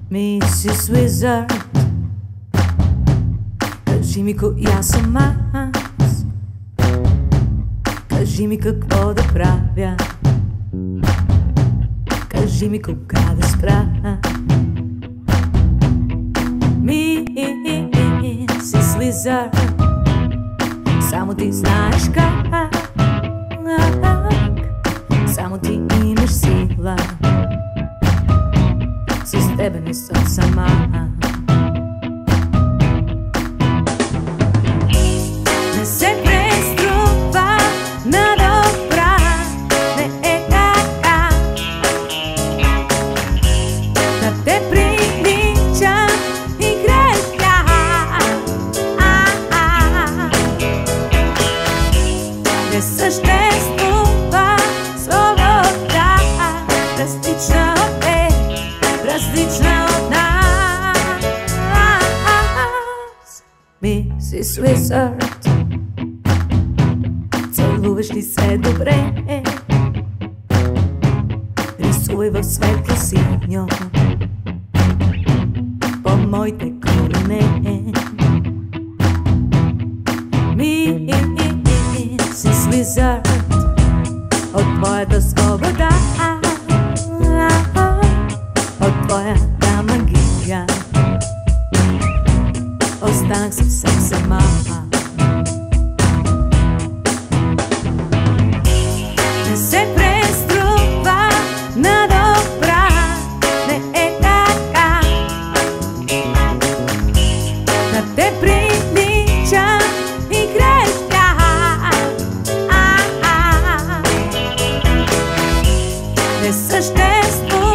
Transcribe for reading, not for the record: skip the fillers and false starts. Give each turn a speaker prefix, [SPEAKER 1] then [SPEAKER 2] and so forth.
[SPEAKER 1] Missis Wizzard, кажи ми коя съм аз, кажи ми какво да правя, кажи ми кога да спра. Missis Wizzard, само ти знаеш как, само ти имаш сила, с тебе не съм сама. Не се преструва на добра, не е така да те прилича и грешка. Не съществува свобода, различна различна от нас. Missis Wizzard, целуваш ли се добре? Рисувай в светло синьо по моите колене. Missis Wizzard, от твоята свобода, от твоята магия останах съвсем сама. Не се преструва на добра, не е така да те прилича и грешка. Не съществува